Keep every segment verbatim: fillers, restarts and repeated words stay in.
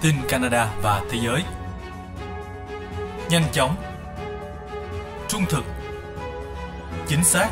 tin Canada và thế giới. Nhanh chóng, trung thực, chính xác.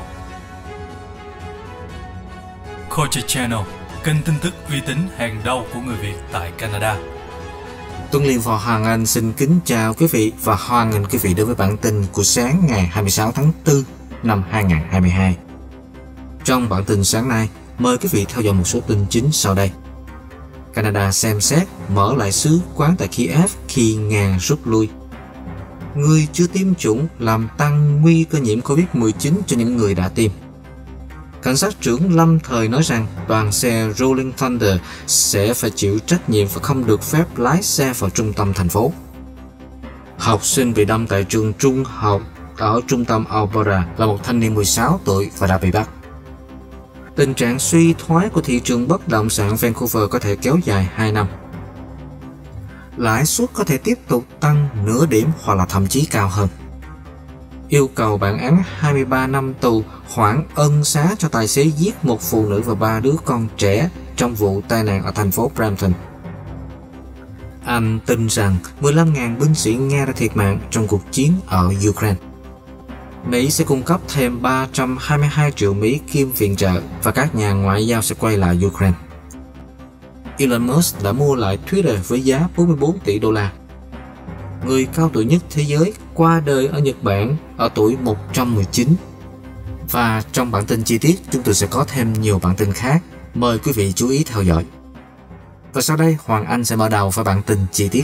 Culture Channel, kênh tin tức uy tín hàng đầu của người Việt tại Canada. Tuấn Liêm và Hoàng Anh xin kính chào quý vị và hoan nghênh quý vị đến với bản tin của sáng ngày hai mươi sáu tháng tư năm hai nghìn không trăm hai mươi hai. Trong bản tin sáng nay, mời quý vị theo dõi một số tin chính sau đây. Canada xem xét mở lại sứ quán tại Kiev khi Nga rút lui. Người chưa tiêm chủng làm tăng nguy cơ nhiễm covid mười chín cho những người đã tiêm. Cảnh sát trưởng lâm thời nói rằng đoàn xe Rolling Thunder sẽ phải chịu trách nhiệm và không được phép lái xe vào trung tâm thành phố. Học sinh bị đâm tại trường trung học ở trung tâm Alberta là một thanh niên mười sáu tuổi và đã bị bắt. Tình trạng suy thoái của thị trường bất động sản Vancouver có thể kéo dài hai năm. Lãi suất có thể tiếp tục tăng nửa điểm hoặc là thậm chí cao hơn. Yêu cầu bản án hai mươi ba năm tù hoãn ân xá cho tài xế giết một phụ nữ và ba đứa con trẻ trong vụ tai nạn ở thành phố Brampton. Anh tin rằng mười lăm nghìn binh sĩ Nga đã thiệt mạng trong cuộc chiến ở Ukraine. Mỹ sẽ cung cấp thêm ba trăm hai mươi hai triệu Mỹ kim viện trợ và các nhà ngoại giao sẽ quay lại Ukraine. Elon Musk đã mua lại Twitter với giá bốn mươi bốn tỷ đô la. Người cao tuổi nhất thế giới qua đời ở Nhật Bản ở tuổi một trăm mười chín. Và trong bản tin chi tiết, chúng tôi sẽ có thêm nhiều bản tin khác. Mời quý vị chú ý theo dõi. Và sau đây, Hoàng Anh sẽ mở đầu với bản tin chi tiết.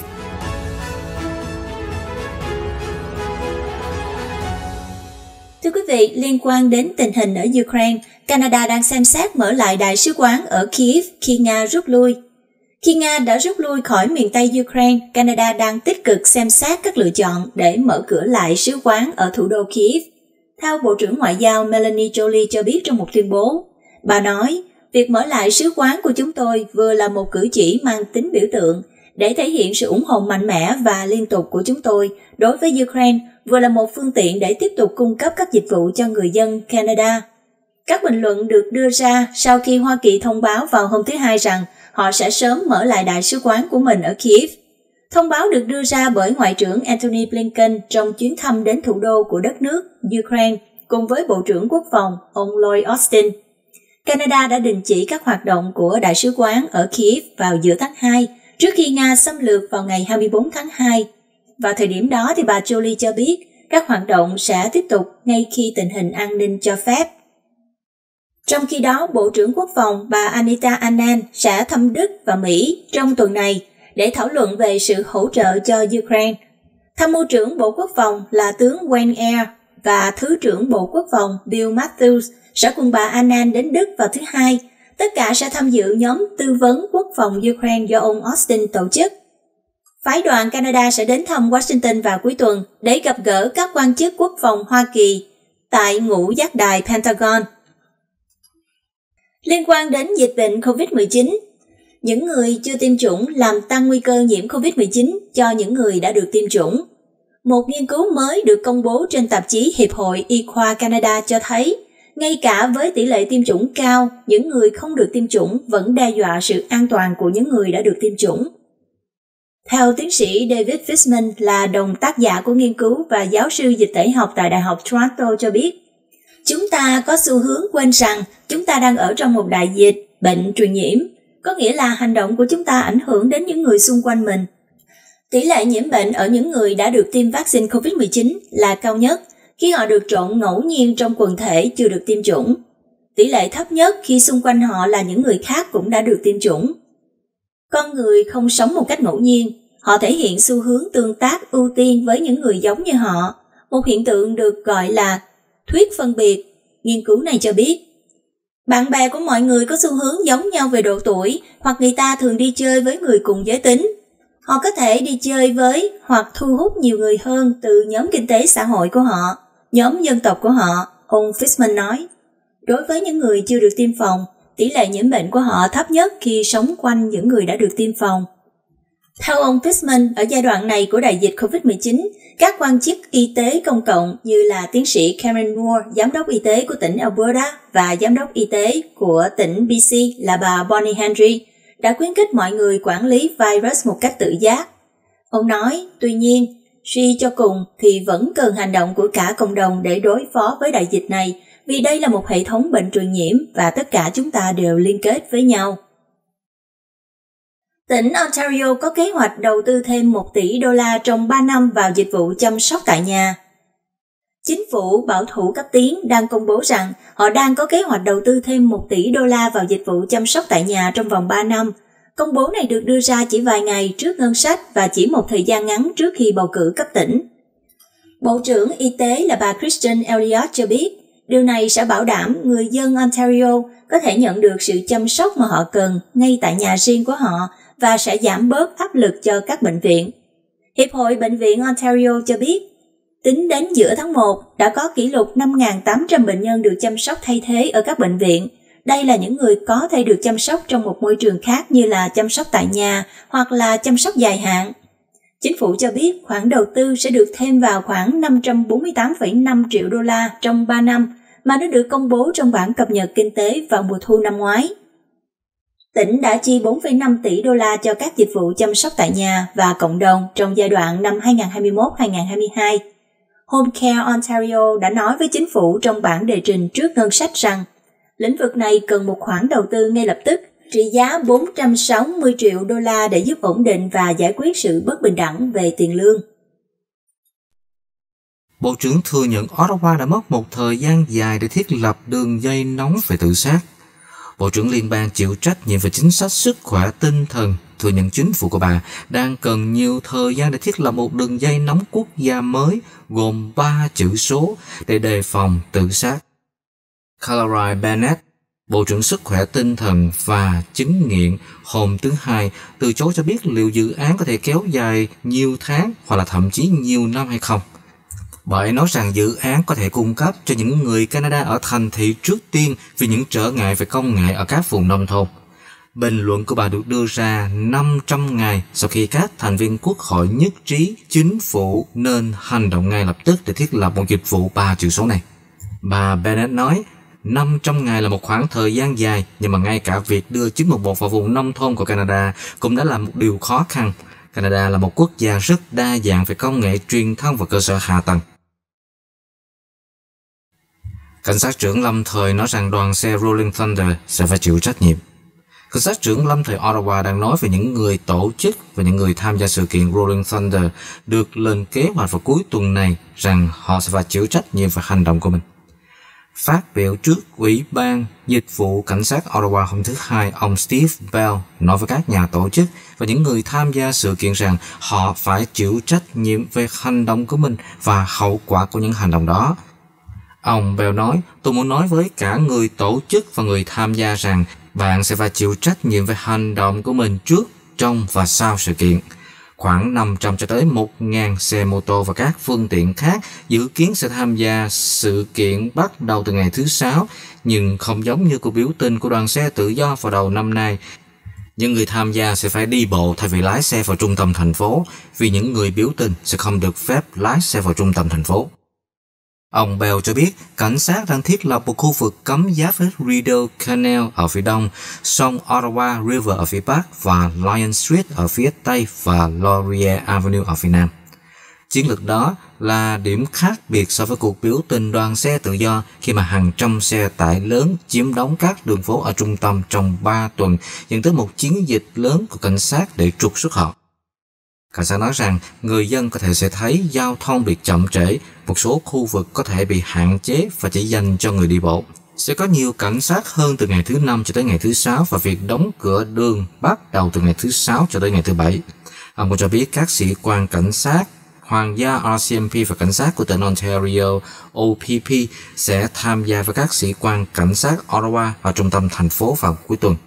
Thưa quý vị, liên quan đến tình hình ở Ukraine, Canada đang xem xét mở lại đại sứ quán ở Kyiv khi Nga rút lui. Khi Nga đã rút lui khỏi miền Tây Ukraine, Canada đang tích cực xem xét các lựa chọn để mở cửa lại sứ quán ở thủ đô Kyiv. Theo Bộ trưởng Ngoại giao Melanie Joly cho biết trong một tuyên bố, bà nói, việc mở lại sứ quán của chúng tôi vừa là một cử chỉ mang tính biểu tượng để thể hiện sự ủng hộ mạnh mẽ và liên tục của chúng tôi đối với Ukraine, vừa là một phương tiện để tiếp tục cung cấp các dịch vụ cho người dân Canada. Các bình luận được đưa ra sau khi Hoa Kỳ thông báo vào hôm thứ Hai rằng họ sẽ sớm mở lại đại sứ quán của mình ở Kyiv. Thông báo được đưa ra bởi Ngoại trưởng Antony Blinken trong chuyến thăm đến thủ đô của đất nước Ukraine cùng với Bộ trưởng Quốc phòng ông Lloyd Austin. Canada đã đình chỉ các hoạt động của đại sứ quán ở Kyiv vào giữa tháng hai, trước khi Nga xâm lược vào ngày hai mươi bốn tháng hai. Vào thời điểm đó, thì bà Joly cho biết các hoạt động sẽ tiếp tục ngay khi tình hình an ninh cho phép. Trong khi đó, Bộ trưởng Quốc phòng bà Anita Anand sẽ thăm Đức và Mỹ trong tuần này để thảo luận về sự hỗ trợ cho Ukraine. Tham mưu trưởng Bộ Quốc phòng là tướng Wayne Eyre và Thứ trưởng Bộ Quốc phòng Bill Matthews sẽ cùng bà Anand đến Đức vào thứ Hai. Tất cả sẽ tham dự nhóm tư vấn quốc phòng Ukraine do ông Austin tổ chức. Phái đoàn Canada sẽ đến thăm Washington vào cuối tuần để gặp gỡ các quan chức quốc phòng Hoa Kỳ tại ngũ giác đài Pentagon. Liên quan đến dịch bệnh covid mười chín, những người chưa tiêm chủng làm tăng nguy cơ nhiễm covid mười chín cho những người đã được tiêm chủng. Một nghiên cứu mới được công bố trên tạp chí Hiệp hội Y khoa Canada cho thấy, ngay cả với tỷ lệ tiêm chủng cao, những người không được tiêm chủng vẫn đe dọa sự an toàn của những người đã được tiêm chủng. Theo tiến sĩ David Fishman là đồng tác giả của nghiên cứu và giáo sư dịch tễ học tại Đại học Toronto cho biết, chúng ta có xu hướng quên rằng chúng ta đang ở trong một đại dịch, bệnh truyền nhiễm, có nghĩa là hành động của chúng ta ảnh hưởng đến những người xung quanh mình. Tỷ lệ nhiễm bệnh ở những người đã được tiêm vaccine covid mười chín là cao nhất khi họ được trộn ngẫu nhiên trong quần thể chưa được tiêm chủng. Tỷ lệ thấp nhất khi xung quanh họ là những người khác cũng đã được tiêm chủng. Con người không sống một cách ngẫu nhiên, họ thể hiện xu hướng tương tác ưu tiên với những người giống như họ, một hiện tượng được gọi là thuyết phân biệt. Nghiên cứu này cho biết, bạn bè của mọi người có xu hướng giống nhau về độ tuổi, hoặc người ta thường đi chơi với người cùng giới tính. Họ có thể đi chơi với hoặc thu hút nhiều người hơn từ nhóm kinh tế xã hội của họ, nhóm dân tộc của họ, ông Fishman nói. Đối với những người chưa được tiêm phòng, tỷ lệ nhiễm bệnh của họ thấp nhất khi sống quanh những người đã được tiêm phòng. Theo ông Fishman, ở giai đoạn này của đại dịch covid mười chín, các quan chức y tế công cộng như là tiến sĩ Karen Moore, giám đốc y tế của tỉnh Alberta và giám đốc y tế của tỉnh bê xê là bà Bonnie Henry, đã khuyến khích mọi người quản lý virus một cách tự giác. Ông nói, tuy nhiên, suy cho cùng thì vẫn cần hành động của cả cộng đồng để đối phó với đại dịch này, vì đây là một hệ thống bệnh truyền nhiễm và tất cả chúng ta đều liên kết với nhau. Tỉnh Ontario có kế hoạch đầu tư thêm một tỷ đô la trong ba năm vào dịch vụ chăm sóc tại nhà. Chính phủ bảo thủ cấp tiến đang công bố rằng họ đang có kế hoạch đầu tư thêm một tỷ đô la vào dịch vụ chăm sóc tại nhà trong vòng ba năm. Công bố này được đưa ra chỉ vài ngày trước ngân sách và chỉ một thời gian ngắn trước khi bầu cử cấp tỉnh. Bộ trưởng Y tế là bà Kristen Elliott cho biết, điều này sẽ bảo đảm người dân Ontario có thể nhận được sự chăm sóc mà họ cần ngay tại nhà riêng của họ và sẽ giảm bớt áp lực cho các bệnh viện. Hiệp hội Bệnh viện Ontario cho biết, tính đến giữa tháng một, đã có kỷ lục năm nghìn tám trăm bệnh nhân được chăm sóc thay thế ở các bệnh viện. Đây là những người có thể được chăm sóc trong một môi trường khác như là chăm sóc tại nhà hoặc là chăm sóc dài hạn. Chính phủ cho biết khoản đầu tư sẽ được thêm vào khoảng năm trăm bốn mươi tám phẩy năm triệu đô la trong ba năm mà nó được công bố trong bản cập nhật kinh tế vào mùa thu năm ngoái. Tỉnh đã chi bốn phẩy năm tỷ đô la cho các dịch vụ chăm sóc tại nhà và cộng đồng trong giai đoạn năm hai nghìn không trăm hai mươi mốt đến hai nghìn không trăm hai mươi hai. Home Care Ontario đã nói với chính phủ trong bản đề trình trước ngân sách rằng lĩnh vực này cần một khoản đầu tư ngay lập tức, trị giá bốn trăm sáu mươi triệu đô la để giúp ổn định và giải quyết sự bất bình đẳng về tiền lương. Bộ trưởng thừa nhận Ottawa đã mất một thời gian dài để thiết lập đường dây nóng về tự sát. Bộ trưởng liên bang chịu trách nhiệm về chính sách sức khỏe tinh thần thừa nhận chính phủ của bà đang cần nhiều thời gian để thiết lập một đường dây nóng quốc gia mới gồm ba chữ số để đề phòng tự sát. Caroline Bennett, Bộ trưởng Sức khỏe tinh thần và chứng nghiện, hôm thứ Hai từ chối cho biết liệu dự án có thể kéo dài nhiều tháng hoặc là thậm chí nhiều năm hay không. Bà ấy nói rằng dự án có thể cung cấp cho những người Canada ở thành thị trước tiên vì những trở ngại về công nghệ ở các vùng nông thôn. Bình luận của bà được đưa ra năm trăm ngày sau khi các thành viên quốc hội nhất trí chính phủ nên hành động ngay lập tức để thiết lập một dịch vụ ba chữ số này. Bà Bennett nói, năm trăm ngày là một khoảng thời gian dài, nhưng mà ngay cả việc đưa chín một một vào vùng nông thôn của Canada cũng đã là một điều khó khăn. Canada là một quốc gia rất đa dạng về công nghệ truyền thông và cơ sở hạ tầng. Cảnh sát trưởng lâm thời nói rằng đoàn xe Rolling Thunder sẽ phải chịu trách nhiệm. Cảnh sát trưởng lâm thời Ottawa đang nói về những người tổ chức và những người tham gia sự kiện Rolling Thunder được lên kế hoạch vào cuối tuần này rằng họ sẽ phải chịu trách nhiệm về hành động của mình. Phát biểu trước Ủy ban Dịch vụ Cảnh sát Ottawa hôm thứ Hai, ông Steve Bell nói với các nhà tổ chức và những người tham gia sự kiện rằng họ phải chịu trách nhiệm về hành động của mình và hậu quả của những hành động đó. Ông Bell nói, tôi muốn nói với cả người tổ chức và người tham gia rằng bạn sẽ phải chịu trách nhiệm về hành động của mình trước, trong và sau sự kiện. Khoảng năm trăm cho tới một nghìn xe mô tô và các phương tiện khác dự kiến sẽ tham gia sự kiện bắt đầu từ ngày thứ Sáu, nhưng không giống như cuộc biểu tình của đoàn xe tự do vào đầu năm nay. Những người tham gia sẽ phải đi bộ thay vì lái xe vào trung tâm thành phố, vì những người biểu tình sẽ không được phép lái xe vào trung tâm thành phố. Ông Bell cho biết cảnh sát đang thiết lập một khu vực cấm giáp với Rideau Canal ở phía đông, sông Ottawa River ở phía bắc và Lion Street ở phía tây và Laurier Avenue ở phía nam. Chiến lược đó là điểm khác biệt so với cuộc biểu tình đoàn xe tự do khi mà hàng trăm xe tải lớn chiếm đóng các đường phố ở trung tâm trong ba tuần, dẫn tới một chiến dịch lớn của cảnh sát để trục xuất họ. Cảnh sát nói rằng người dân có thể sẽ thấy giao thông bị chậm trễ, một số khu vực có thể bị hạn chế và chỉ dành cho người đi bộ. Sẽ có nhiều cảnh sát hơn từ ngày thứ Năm cho tới ngày thứ Sáu và việc đóng cửa đường bắt đầu từ ngày thứ Sáu cho tới ngày thứ Bảy. Ông cũng cho biết các sĩ quan cảnh sát, Hoàng gia R C M P và cảnh sát của tỉnh Ontario O P P sẽ tham gia với các sĩ quan cảnh sát Ottawa vào trung tâm thành phố vào cuối tuần.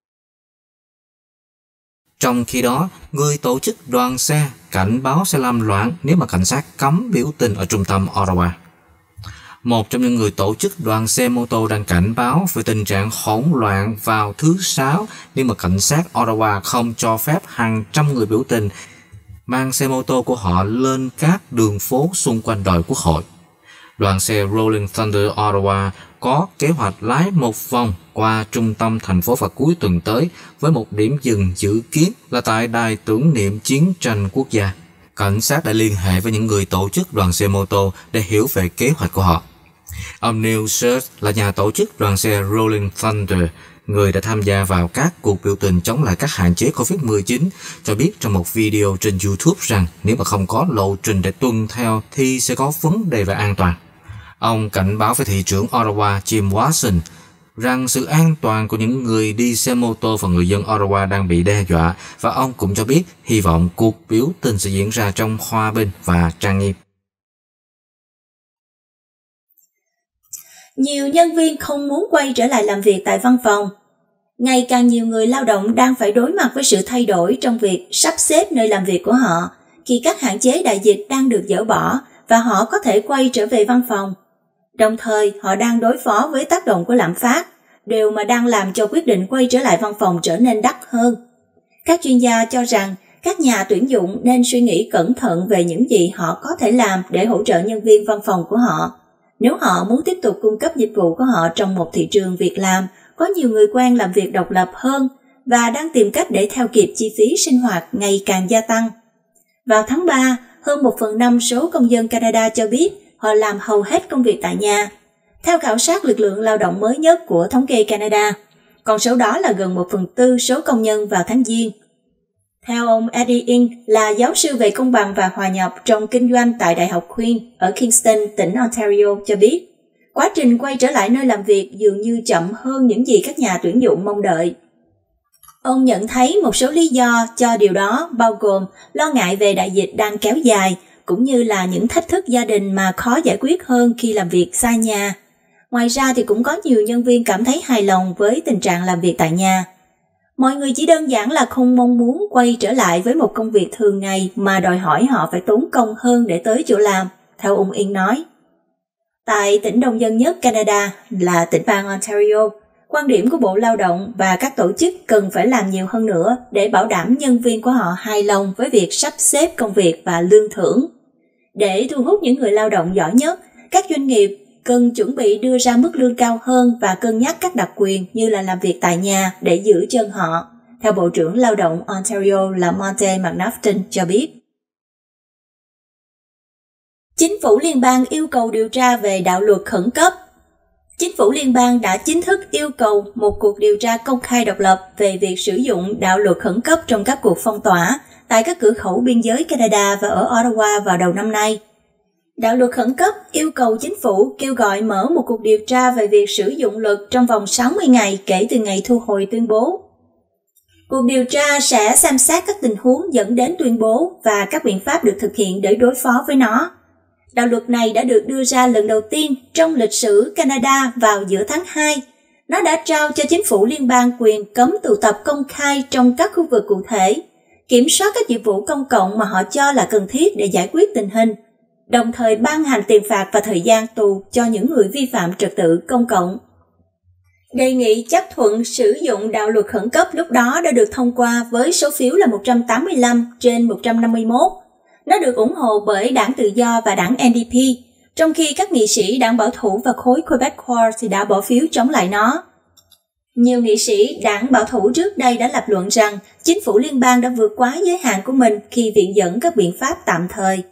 Trong khi đó, người tổ chức đoàn xe cảnh báo sẽ làm loạn nếu mà cảnh sát cấm biểu tình ở trung tâm Ottawa. Một trong những người tổ chức đoàn xe mô tô đang cảnh báo về tình trạng hỗn loạn vào thứ Sáu nếu mà cảnh sát Ottawa không cho phép hàng trăm người biểu tình mang xe mô tô của họ lên các đường phố xung quanh đồi Quốc hội. Đoàn xe Rolling Thunder Ottawa có kế hoạch lái một vòng qua trung tâm thành phố vào cuối tuần tới với một điểm dừng dự kiến là tại đài tưởng niệm chiến tranh quốc gia. Cảnh sát đã liên hệ với những người tổ chức đoàn xe mô tô để hiểu về kế hoạch của họ. Ông Neil Search là nhà tổ chức đoàn xe Rolling Thunder, người đã tham gia vào các cuộc biểu tình chống lại các hạn chế covid mười chín, cho biết trong một video trên YouTube rằng nếu mà không có lộ trình để tuân theo thì sẽ có vấn đề về an toàn. Ông cảnh báo với thị trưởng Ottawa Jim Watson rằng sự an toàn của những người đi xe mô tô và người dân Ottawa đang bị đe dọa, và ông cũng cho biết hy vọng cuộc biểu tình sẽ diễn ra trong hòa bình và trang nghiêm. Nhiều nhân viên không muốn quay trở lại làm việc tại văn phòng. Ngày càng nhiều người lao động đang phải đối mặt với sự thay đổi trong việc sắp xếp nơi làm việc của họ khi các hạn chế đại dịch đang được dỡ bỏ và họ có thể quay trở về văn phòng. Đồng thời, họ đang đối phó với tác động của lạm phát, điều mà đang làm cho quyết định quay trở lại văn phòng trở nên đắt hơn. Các chuyên gia cho rằng các nhà tuyển dụng nên suy nghĩ cẩn thận về những gì họ có thể làm để hỗ trợ nhân viên văn phòng của họ, nếu họ muốn tiếp tục cung cấp dịch vụ của họ trong một thị trường việc làm có nhiều người quen làm việc độc lập hơn và đang tìm cách để theo kịp chi phí sinh hoạt ngày càng gia tăng. Vào tháng ba, hơn một phần năm số công dân Canada cho biết họ làm hầu hết công việc tại nhà. Theo khảo sát lực lượng lao động mới nhất của Thống kê Canada, con số đó là gần một phần tư số công nhân vào tháng Giêng. Theo ông Eddie Ing là giáo sư về công bằng và hòa nhập trong kinh doanh tại Đại học Queen ở Kingston, tỉnh Ontario cho biết, quá trình quay trở lại nơi làm việc dường như chậm hơn những gì các nhà tuyển dụng mong đợi. Ông nhận thấy một số lý do cho điều đó bao gồm lo ngại về đại dịch đang kéo dài, cũng như là những thách thức gia đình mà khó giải quyết hơn khi làm việc xa nhà. Ngoài ra thì cũng có nhiều nhân viên cảm thấy hài lòng với tình trạng làm việc tại nhà. Mọi người chỉ đơn giản là không mong muốn quay trở lại với một công việc thường ngày mà đòi hỏi họ phải tốn công hơn để tới chỗ làm, theo ông Yên nói. Tại tỉnh đông dân nhất Canada là tỉnh bang Ontario, quan điểm của Bộ Lao động và các tổ chức cần phải làm nhiều hơn nữa để bảo đảm nhân viên của họ hài lòng với việc sắp xếp công việc và lương thưởng. Để thu hút những người lao động giỏi nhất, các doanh nghiệp cần chuẩn bị đưa ra mức lương cao hơn và cân nhắc các đặc quyền như là làm việc tại nhà để giữ chân họ, theo Bộ trưởng Lao động Ontario là Monte McNaughton cho biết. Chính phủ liên bang yêu cầu điều tra về đạo luật khẩn cấp. Chính phủ liên bang đã chính thức yêu cầu một cuộc điều tra công khai độc lập về việc sử dụng đạo luật khẩn cấp trong các cuộc phong tỏa tại các cửa khẩu biên giới Canada và ở Ottawa vào đầu năm nay. Đạo luật khẩn cấp yêu cầu chính phủ kêu gọi mở một cuộc điều tra về việc sử dụng luật trong vòng sáu mươi ngày kể từ ngày thu hồi tuyên bố. Cuộc điều tra sẽ xem xét các tình huống dẫn đến tuyên bố và các biện pháp được thực hiện để đối phó với nó. Đạo luật này đã được đưa ra lần đầu tiên trong lịch sử Canada vào giữa tháng hai. Nó đã trao cho chính phủ liên bang quyền cấm tụ tập công khai trong các khu vực cụ thể, kiểm soát các dịch vụ công cộng mà họ cho là cần thiết để giải quyết tình hình, đồng thời ban hành tiền phạt và thời gian tù cho những người vi phạm trật tự công cộng. Đề nghị chấp thuận sử dụng đạo luật khẩn cấp lúc đó đã được thông qua với số phiếu là một trăm tám mươi lăm trên một trăm năm mươi mốt. Nó được ủng hộ bởi Đảng Tự do và Đảng N D P, trong khi các nghị sĩ Đảng Bảo thủ và khối Quebecois thì đã bỏ phiếu chống lại nó. Nhiều nghị sĩ Đảng Bảo thủ trước đây đã lập luận rằng chính phủ liên bang đã vượt quá giới hạn của mình khi viện dẫn các biện pháp tạm thời.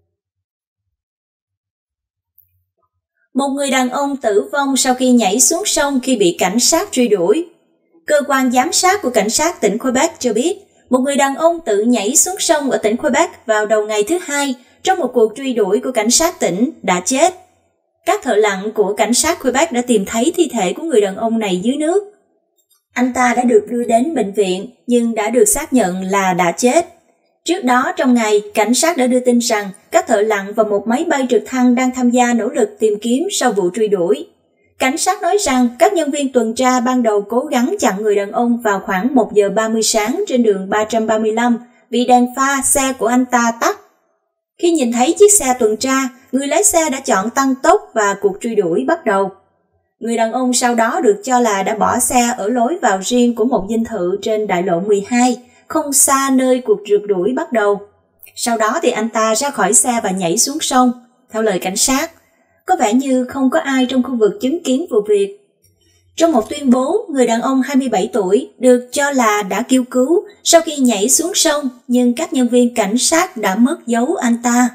Một người đàn ông tử vong sau khi nhảy xuống sông khi bị cảnh sát truy đuổi. Cơ quan giám sát của cảnh sát tỉnh Quebec cho biết, một người đàn ông tự nhảy xuống sông ở tỉnh Quebec vào đầu ngày thứ Hai trong một cuộc truy đuổi của cảnh sát tỉnh đã chết. Các thợ lặn của cảnh sát Quebec đã tìm thấy thi thể của người đàn ông này dưới nước. Anh ta đã được đưa đến bệnh viện nhưng đã được xác nhận là đã chết. Trước đó trong ngày, cảnh sát đã đưa tin rằng các thợ lặn và một máy bay trực thăng đang tham gia nỗ lực tìm kiếm sau vụ truy đuổi. Cảnh sát nói rằng các nhân viên tuần tra ban đầu cố gắng chặn người đàn ông vào khoảng một giờ ba mươi sáng trên đường ba trăm ba mươi lăm vì đèn pha xe của anh ta tắt. Khi nhìn thấy chiếc xe tuần tra, người lái xe đã chọn tăng tốc và cuộc truy đuổi bắt đầu. Người đàn ông sau đó được cho là đã bỏ xe ở lối vào riêng của một dinh thự trên đại lộ mười hai, không xa nơi cuộc rượt đuổi bắt đầu. Sau đó thì anh ta ra khỏi xe và nhảy xuống sông, theo lời cảnh sát. có vẻ như không có ai trong khu vực chứng kiến vụ việc. Trong một tuyên bố, người đàn ông hai mươi bảy tuổi được cho là đã kêu cứu sau khi nhảy xuống sông, nhưng các nhân viên cảnh sát đã mất dấu anh ta.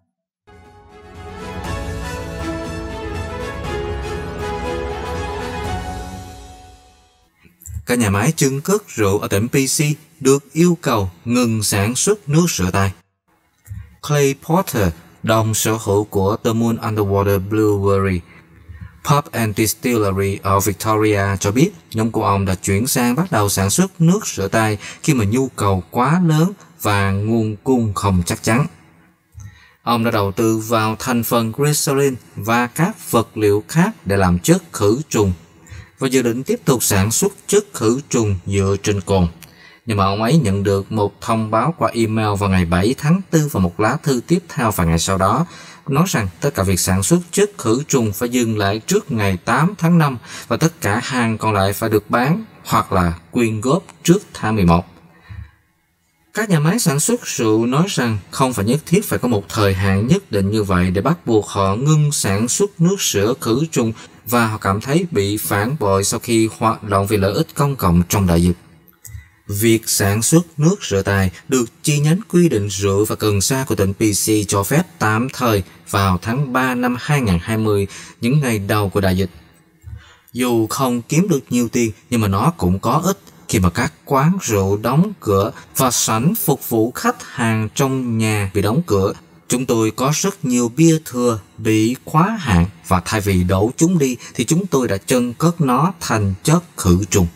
Các nhà máy chưng cất rượu ở tỉnh pê xê được yêu cầu ngừng sản xuất nước rửa tay. Clay Porter, đồng sở hữu của The Moon Underwater Brewery, Pub and Distillery ở Victoria cho biết nhóm của ông đã chuyển sang bắt đầu sản xuất nước rửa tay khi mà nhu cầu quá lớn và nguồn cung không chắc chắn. Ông đã đầu tư vào thành phần glycerin và các vật liệu khác để làm chất khử trùng và dự định tiếp tục sản xuất chất khử trùng dựa trên cồn. Nhưng mà ông ấy nhận được một thông báo qua email vào ngày bảy tháng tư và một lá thư tiếp theo vài ngày sau đó nói rằng tất cả việc sản xuất chất khử trùng phải dừng lại trước ngày tám tháng năm và tất cả hàng còn lại phải được bán hoặc là quyên góp trước tháng mười một. Các nhà máy sản xuất rượu nói rằng không phải nhất thiết phải có một thời hạn nhất định như vậy để bắt buộc họ ngưng sản xuất nước rửa khử trùng và họ cảm thấy bị phản bội sau khi hoạt động vì lợi ích công cộng trong đại dịch. Việc sản xuất nước rửa tay được chi nhánh quy định rượu và cần sa của tỉnh pê xê cho phép tạm thời vào tháng ba năm hai nghìn không trăm hai mươi, những ngày đầu của đại dịch. Dù không kiếm được nhiều tiền nhưng mà nó cũng có ích khi mà các quán rượu đóng cửa và sảnh phục vụ khách hàng trong nhà bị đóng cửa. Chúng tôi có rất nhiều bia thừa bị quá hạn và thay vì đổ chúng đi thì chúng tôi đã chưng cất nó thành chất khử trùng.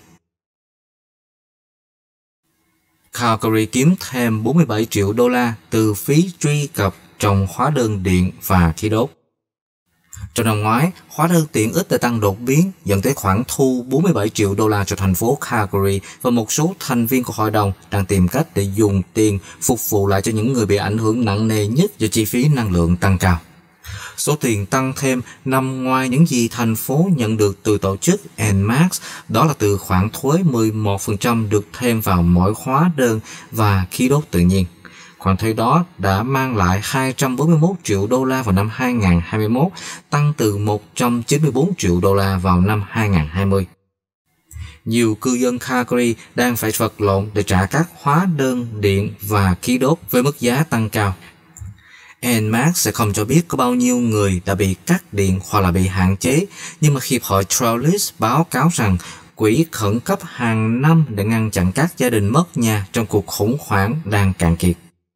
Calgary kiếm thêm bốn mươi bảy triệu đô la từ phí truy cập trong hóa đơn điện và khí đốt. Trong năm ngoái, hóa đơn tiện ích đã tăng đột biến dẫn tới khoản thu bốn mươi bảy triệu đô la cho thành phố Calgary và một số thành viên của hội đồng đang tìm cách để dùng tiền phục vụ lại cho những người bị ảnh hưởng nặng nề nhất do chi phí năng lượng tăng cao. Số tiền tăng thêm nằm ngoài những gì thành phố nhận được từ tổ chức en max, đó là từ khoản thuế mười một phần trăm được thêm vào mỗi hóa đơn và khí đốt tự nhiên. Khoản thuế đó đã mang lại hai trăm bốn mươi mốt triệu đô la vào năm hai nghìn không trăm hai mươi mốt, tăng từ một trăm chín mươi bốn triệu đô la vào năm hai nghìn không trăm hai mươi. Nhiều cư dân Calgary đang phải vật lộn để trả các hóa đơn điện và khí đốt với mức giá tăng cao. en max sẽ không cho biết có bao nhiêu người đã bị cắt điện hoặc là bị hạn chế, nhưng mà Hiệp hội Trellis báo cáo rằng quỹ khẩn cấp hàng năm để ngăn chặn các gia đình mất nhà trong cuộc khủng hoảng đang cạn kiệt.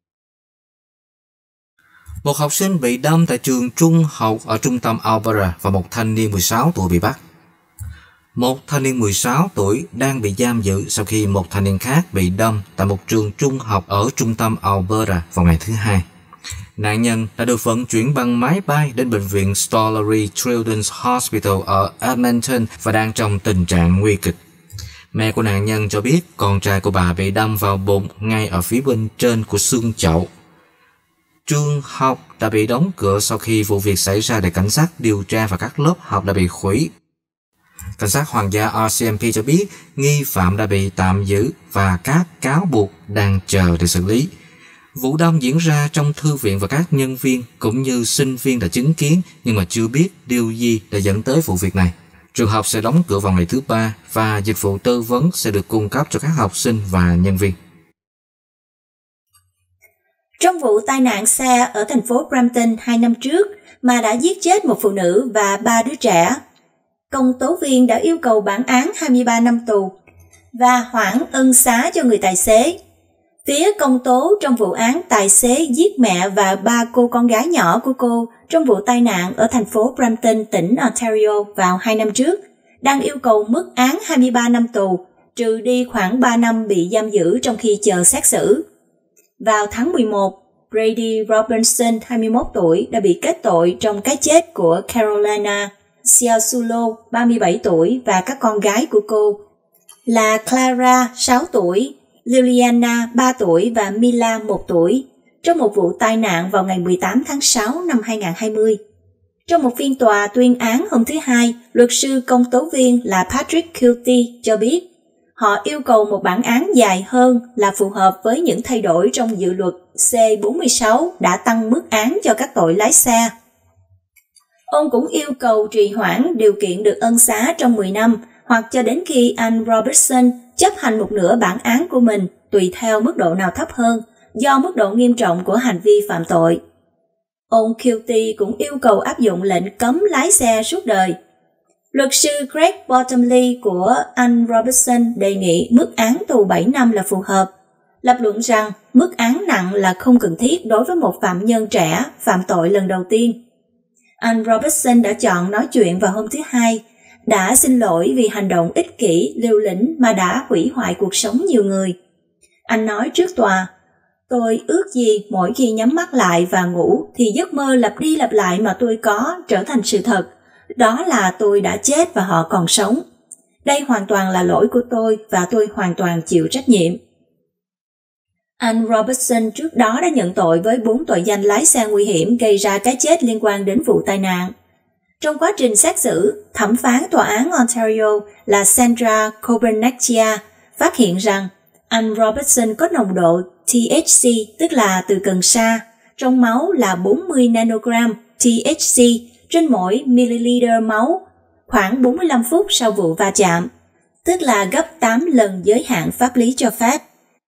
Một học sinh bị đâm tại trường trung học ở trung tâm Alberta và một thanh niên mười sáu tuổi bị bắt. Một thanh niên mười sáu tuổi đang bị giam giữ sau khi một thanh niên khác bị đâm tại một trường trung học ở trung tâm Alberta vào ngày thứ Hai. Nạn nhân đã được vận chuyển bằng máy bay đến bệnh viện Stollery Children's Hospital ở Edmonton và đang trong tình trạng nguy kịch. Mẹ của nạn nhân cho biết con trai của bà bị đâm vào bụng ngay ở phía bên trên của xương chậu. Trường học đã bị đóng cửa sau khi vụ việc xảy ra để cảnh sát điều tra và các lớp học đã bị hủy. Cảnh sát hoàng gia rờ xê em pê cho biết nghi phạm đã bị tạm giữ và các cáo buộc đang chờ để xử lý. Vụ đâm diễn ra trong thư viện và các nhân viên cũng như sinh viên đã chứng kiến nhưng mà chưa biết điều gì đã dẫn tới vụ việc này. Trường học sẽ đóng cửa vào ngày thứ ba và dịch vụ tư vấn sẽ được cung cấp cho các học sinh và nhân viên. Trong vụ tai nạn xe ở thành phố Brampton hai năm trước mà đã giết chết một phụ nữ và ba đứa trẻ, công tố viên đã yêu cầu bản án hai mươi ba năm tù và hoãn ân xá cho người tài xế. Phía công tố trong vụ án tài xế giết mẹ và ba cô con gái nhỏ của cô trong vụ tai nạn ở thành phố Brampton, tỉnh Ontario vào hai năm trước, đang yêu cầu mức án hai mươi ba năm tù, trừ đi khoảng ba năm bị giam giữ trong khi chờ xét xử. Vào tháng mười một, Brady Robinson, hai mươi mốt tuổi, đã bị kết tội trong cái chết của Carolina Ciasulo, ba mươi bảy tuổi, và các con gái của cô là Clara, sáu tuổi, Liliana, ba tuổi và Mila, một tuổi, trong một vụ tai nạn vào ngày mười tám tháng sáu năm hai nghìn không trăm hai mươi. Trong một phiên tòa tuyên án hôm thứ Hai, luật sư công tố viên là Patrick Kilty cho biết họ yêu cầu một bản án dài hơn là phù hợp với những thay đổi trong dự luật C bốn mươi sáu đã tăng mức án cho các tội lái xe. Ông cũng yêu cầu trì hoãn điều kiện được ân xá trong mười năm hoặc cho đến khi anh Robertson chấp hành một nửa bản án của mình, tùy theo mức độ nào thấp hơn, do mức độ nghiêm trọng của hành vi phạm tội. Ông Quilty cũng yêu cầu áp dụng lệnh cấm lái xe suốt đời. Luật sư Greg Bottomley của anh Robertson đề nghị mức án tù bảy năm là phù hợp, lập luận rằng mức án nặng là không cần thiết đối với một phạm nhân trẻ phạm tội lần đầu tiên. Anh Robertson đã chọn nói chuyện vào hôm thứ Hai, đã xin lỗi vì hành động ích kỷ, liều lĩnh mà đã hủy hoại cuộc sống nhiều người. Anh nói trước tòa, tôi ước gì mỗi khi nhắm mắt lại và ngủ thì giấc mơ lặp đi lặp lại mà tôi có trở thành sự thật. Đó là tôi đã chết và họ còn sống. Đây hoàn toàn là lỗi của tôi và tôi hoàn toàn chịu trách nhiệm. Anh Robertson trước đó đã nhận tội với bốn tội danh lái xe nguy hiểm gây ra cái chết liên quan đến vụ tai nạn. Trong quá trình xét xử, thẩm phán tòa án Ontario là Sandra Cobernecchia phát hiện rằng anh Robertson có nồng độ T H C, tức là từ cần sa, trong máu là bốn mươi nanogram T H C trên mỗi milliliter máu khoảng bốn mươi lăm phút sau vụ va chạm, tức là gấp tám lần giới hạn pháp lý cho phép.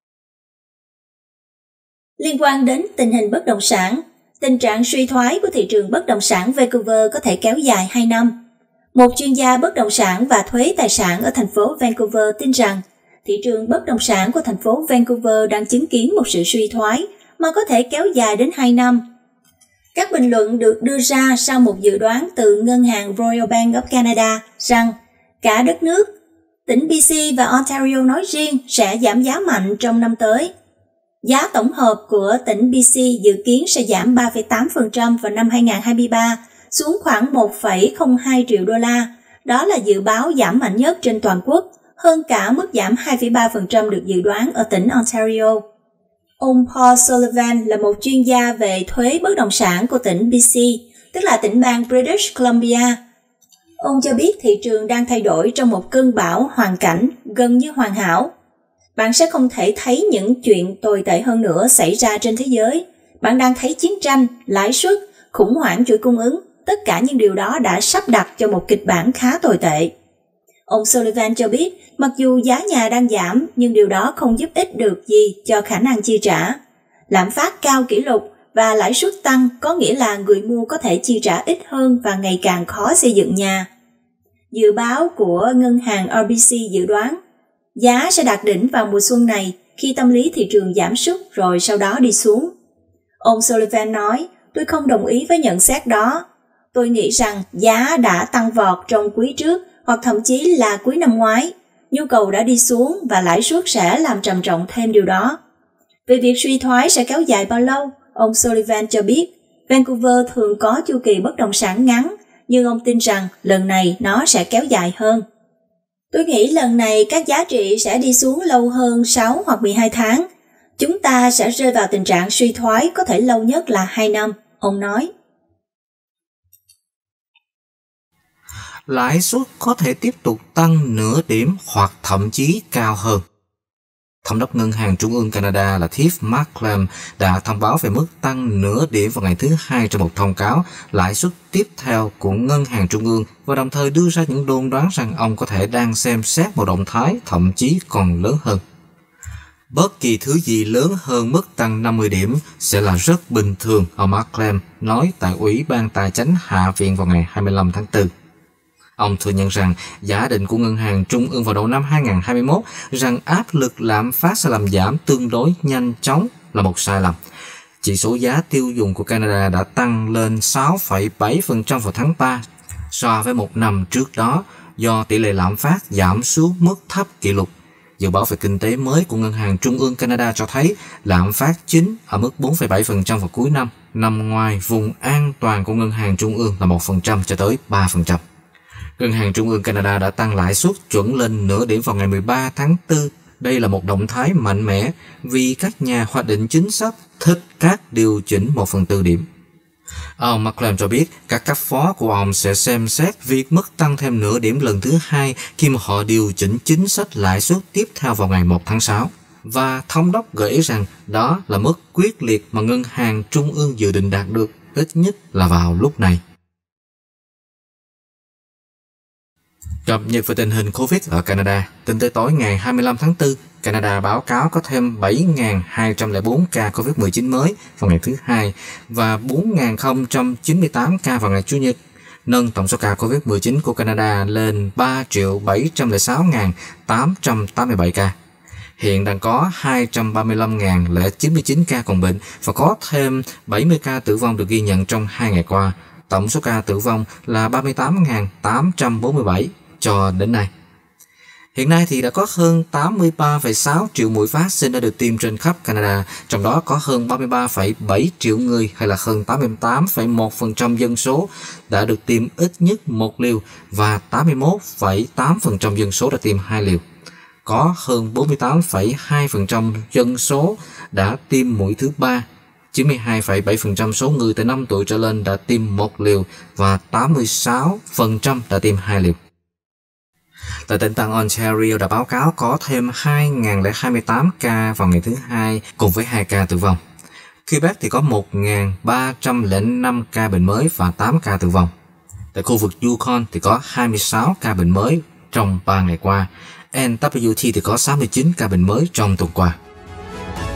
Liên quan đến tình hình bất động sản, tình trạng suy thoái của thị trường bất động sản Vancouver có thể kéo dài hai năm. Một chuyên gia bất động sản và thuế tài sản ở thành phố Vancouver tin rằng thị trường bất động sản của thành phố Vancouver đang chứng kiến một sự suy thoái mà có thể kéo dài đến hai năm. Các bình luận được đưa ra sau một dự đoán từ ngân hàng Royal Bank of Canada rằng cả đất nước, tỉnh bê xê và Ontario nói riêng sẽ giảm giá mạnh trong năm tới. Giá tổng hợp của tỉnh bê xê dự kiến sẽ giảm ba phẩy tám phần trăm vào năm hai nghìn không trăm hai mươi ba xuống khoảng một phẩy không hai triệu đô la. Đó là dự báo giảm mạnh nhất trên toàn quốc, hơn cả mức giảm hai phẩy ba phần trăm được dự đoán ở tỉnh Ontario. Ông Paul Sullivan là một chuyên gia về thuế bất động sản của tỉnh bê xê, tức là tỉnh bang British Columbia. Ông cho biết thị trường đang thay đổi trong một cơn bão hoàn cảnh gần như hoàn hảo. Bạn sẽ không thể thấy những chuyện tồi tệ hơn nữa xảy ra trên thế giới. Bạn đang thấy chiến tranh, lãi suất, khủng hoảng chuỗi cung ứng. Tất cả những điều đó đã sắp đặt cho một kịch bản khá tồi tệ. Ông Sullivan cho biết, mặc dù giá nhà đang giảm, nhưng điều đó không giúp ích được gì cho khả năng chi trả. Lạm phát cao kỷ lục và lãi suất tăng có nghĩa là người mua có thể chi trả ít hơn và ngày càng khó xây dựng nhà. Dự báo của ngân hàng rờ bê xê dự đoán, giá sẽ đạt đỉnh vào mùa xuân này khi tâm lý thị trường giảm sút rồi sau đó đi xuống. Ông Sullivan nói, tôi không đồng ý với nhận xét đó. Tôi nghĩ rằng giá đã tăng vọt trong quý trước hoặc thậm chí là cuối năm ngoái. Nhu cầu đã đi xuống và lãi suất sẽ làm trầm trọng thêm điều đó. Về việc suy thoái sẽ kéo dài bao lâu, ông Sullivan cho biết, Vancouver thường có chu kỳ bất động sản ngắn, nhưng ông tin rằng lần này nó sẽ kéo dài hơn. Tôi nghĩ lần này các giá trị sẽ đi xuống lâu hơn sáu hoặc mười hai tháng. Chúng ta sẽ rơi vào tình trạng suy thoái có thể lâu nhất là hai năm, ông nói. Lãi suất có thể tiếp tục tăng nửa điểm hoặc thậm chí cao hơn. Thống đốc Ngân hàng Trung ương Canada là Tiff Macklem đã thông báo về mức tăng nửa điểm vào ngày thứ Hai trong một thông cáo lãi suất tiếp theo của Ngân hàng Trung ương và đồng thời đưa ra những đồn đoán rằng ông có thể đang xem xét một động thái thậm chí còn lớn hơn. Bất kỳ thứ gì lớn hơn mức tăng năm mươi điểm sẽ là rất bình thường, ông Macklem nói tại Ủy ban Tài chánh Hạ viện vào ngày hai mươi lăm tháng tư. Ông thừa nhận rằng giả định của Ngân hàng Trung ương vào đầu năm hai nghìn không trăm hai mươi mốt rằng áp lực lạm phát sẽ làm giảm tương đối nhanh chóng là một sai lầm. Chỉ số giá tiêu dùng của Canada đã tăng lên sáu phẩy bảy phần trăm vào tháng ba so với một năm trước đó do tỷ lệ lạm phát giảm xuống mức thấp kỷ lục. Dự báo về kinh tế mới của Ngân hàng Trung ương Canada cho thấy lạm phát chính ở mức bốn phẩy bảy phần trăm vào cuối năm, nằm ngoài vùng an toàn của Ngân hàng Trung ương là một phần trăm cho tới ba phần trăm. Ngân hàng Trung ương Canada đã tăng lãi suất chuẩn lên nửa điểm vào ngày mười ba tháng tư. Đây là một động thái mạnh mẽ vì các nhà hoạch định chính sách thích các điều chỉnh một phần tư điểm. Ông Macklem cho biết các cấp phó của ông sẽ xem xét việc mức tăng thêm nửa điểm lần thứ hai khi mà họ điều chỉnh chính sách lãi suất tiếp theo vào ngày một tháng sáu. Và thống đốc gợi ý rằng đó là mức quyết liệt mà Ngân hàng Trung ương dự định đạt được ít nhất là vào lúc này. Cập nhật về tình hình Covid ở Canada, tính tới tối ngày hai mươi lăm tháng tư, Canada báo cáo có thêm bảy nghìn hai trăm lẻ bốn ca Covid mười chín mới vào ngày thứ Hai và bốn nghìn không trăm chín mươi tám ca vào ngày Chủ nhật, nâng tổng số ca Covid mười chín của Canada lên ba triệu bảy trăm lẻ sáu nghìn tám trăm tám mươi bảy ca. Hiện đang có hai trăm ba mươi lăm nghìn không trăm chín mươi chín ca còn bệnh và có thêm bảy mươi ca tử vong được ghi nhận trong hai ngày qua. Tổng số ca tử vong là ba mươi tám nghìn tám trăm bốn mươi bảy cho đến nay. Hiện nay thì đã có hơn tám mươi ba phẩy sáu triệu mũi vaccine đã được tiêm trên khắp Canada, trong đó có hơn ba mươi ba phẩy bảy triệu người hay là hơn tám mươi tám phẩy một phần trăm dân số đã được tiêm ít nhất một liều và tám mươi mốt phẩy tám phần trăm dân số đã tiêm hai liều. Có hơn bốn mươi tám phẩy hai phần trăm dân số đã tiêm mũi thứ ba, chín mươi hai phẩy bảy phần trăm số người từ năm tuổi trở lên đã tiêm một liều và tám mươi sáu phần trăm đã tiêm hai liều. Tại tỉnh bang Ontario đã báo cáo có thêm hai nghìn không trăm hai mươi tám ca vào ngày thứ Hai cùng với hai ca tử vong. Quebec thì có một nghìn ba trăm lẻ năm ca bệnh mới và tám ca tử vong. Tại khu vực Yukon thì có hai mươi sáu ca bệnh mới trong ba ngày qua. en vê kép thì có sáu mươi chín ca bệnh mới trong tuần qua.